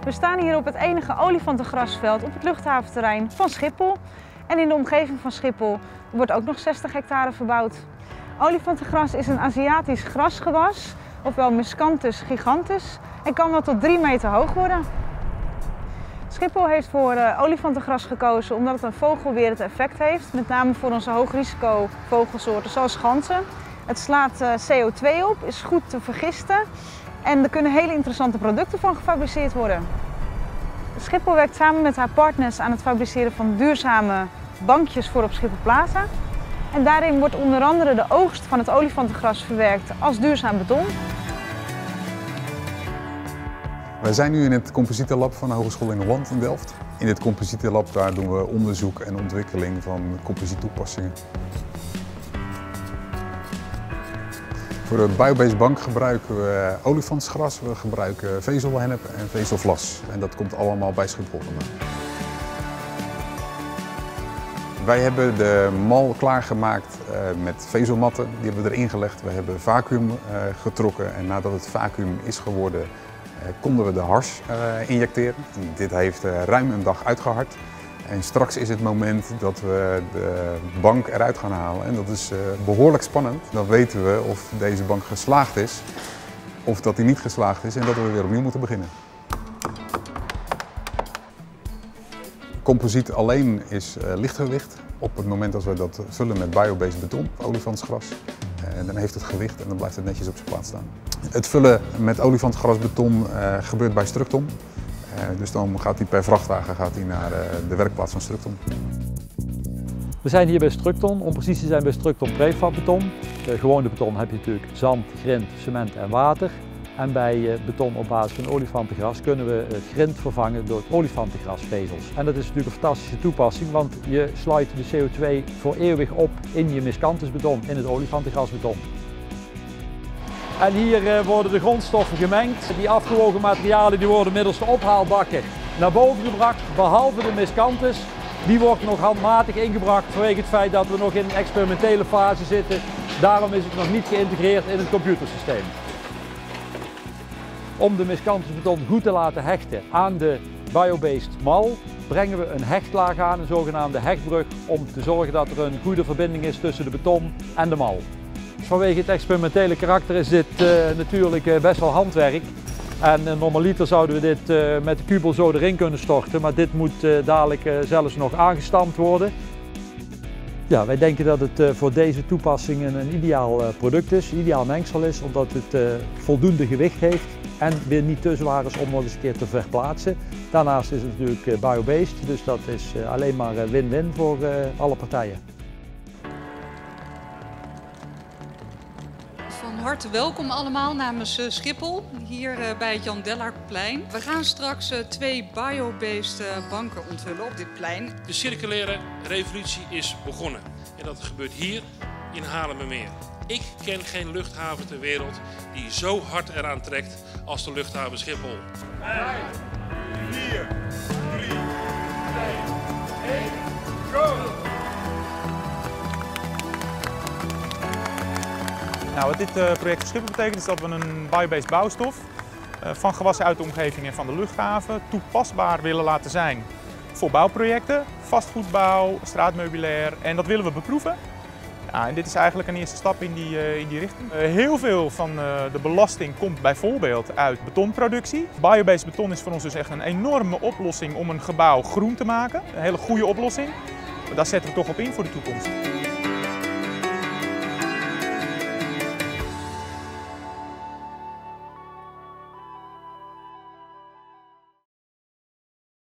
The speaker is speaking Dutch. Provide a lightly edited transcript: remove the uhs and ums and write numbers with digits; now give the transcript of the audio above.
We staan hier op het enige olifantengrasveld op het luchthaventerrein van Schiphol. En in de omgeving van Schiphol wordt ook nog 60 hectare verbouwd. Olifantengras is een Aziatisch grasgewas, ofwel Miscanthus gigantus, en kan wel tot 3 meter hoog worden. Schiphol heeft voor olifantengras gekozen omdat het een vogelwerend effect heeft, met name voor onze hoogrisico vogelsoorten zoals ganzen. Het slaat CO2 op, is goed te vergisten en er kunnen hele interessante producten van gefabriceerd worden. Schiphol werkt samen met haar partners aan het fabriceren van duurzame bankjes voor op Schiphol Plaza. En daarin wordt onder andere de oogst van het olifantengras verwerkt als duurzaam beton. Wij zijn nu in het Composietenlab van de Hogeschool Engeland in Delft. In dit Composietenlab daar doen we onderzoek en ontwikkeling van composiettoepassingen. Voor de biobased bank gebruiken we olifantsgras, we gebruiken vezelhennep en vezelvlas. En dat komt allemaal bij Schiphol vandaan. Wij hebben de mal klaargemaakt met vezelmatten, die hebben we erin gelegd. We hebben vacuüm getrokken en nadat het vacuüm is geworden konden we de hars injecteren. Dit heeft ruim een dag uitgehard. En straks is het moment dat we de bank eruit gaan halen en dat is behoorlijk spannend. Dan weten we of deze bank geslaagd is of dat die niet geslaagd is en dat we weer opnieuw moeten beginnen. Composiet alleen is lichtgewicht. Op het moment dat we dat vullen met biobased beton, olifantsgras, dan heeft het gewicht en dan blijft het netjes op zijn plaats staan. Het vullen met olifantsgrasbeton gebeurt bij Structon. Dus dan gaat hij per vrachtwagen naar de werkplaats van Structon. We zijn hier bij Structon, om precies te zijn bij Structon prefab beton. Gewone beton heb je natuurlijk zand, grind, cement en water. En bij beton op basis van olifantengras kunnen we het grind vervangen door olifantengrasvezels. En dat is natuurlijk een fantastische toepassing, want je sluit de CO2 voor eeuwig op in je Miscanthus beton, in het olifantengrasbeton. En hier worden de grondstoffen gemengd. Die afgewogen materialen die worden middels de ophaalbakken naar boven gebracht, behalve de Miscanthus. Die wordt nog handmatig ingebracht vanwege het feit dat we nog in een experimentele fase zitten. Daarom is het nog niet geïntegreerd in het computersysteem. Om de Miscanthus beton goed te laten hechten aan de biobased mal, brengen we een hechtlaag aan, een zogenaamde hechtbrug, om te zorgen dat er een goede verbinding is tussen de beton en de mal. Vanwege het experimentele karakter is dit natuurlijk best wel handwerk. En normaliter zouden we dit met de kubel zo erin kunnen storten, maar dit moet dadelijk zelfs nog aangestampt worden. Ja, wij denken dat het voor deze toepassing een ideaal product is, een ideaal mengsel is, omdat het voldoende gewicht heeft en weer niet te zwaar is om nog eens een keer te verplaatsen. Daarnaast is het natuurlijk biobased, dus dat is alleen maar win-win voor alle partijen. Van harte welkom allemaal namens Schiphol, hier bij het Jan Dellarkplein. We gaan straks 2 biobased banken onthullen op dit plein. De circulaire revolutie is begonnen en dat gebeurt hier in Haarlemmermeer. Ik ken geen luchthaven ter wereld die zo hard eraan trekt als de luchthaven Schiphol. 5, 4, 3, 2, 1, go! Nou, wat dit project voor Schiphol betekent is dat we een biobased bouwstof van gewassen uit de omgeving en van de luchthaven toepasbaar willen laten zijn voor bouwprojecten, vastgoedbouw, straatmeubilair en dat willen we beproeven. Ja, en dit is eigenlijk een eerste stap in die richting. Heel veel van de belasting komt bijvoorbeeld uit betonproductie. Biobased beton is voor ons dus echt een enorme oplossing om een gebouw groen te maken. Een hele goede oplossing. Daar zetten we toch op in voor de toekomst.